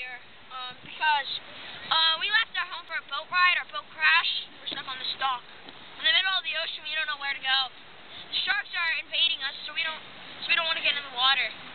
here because we left our home for a boat ride. Our boat crashed. We're stuck on this dock in the middle of the ocean. We don't know where to go. The sharks are invading us, so we don't want to get in the water.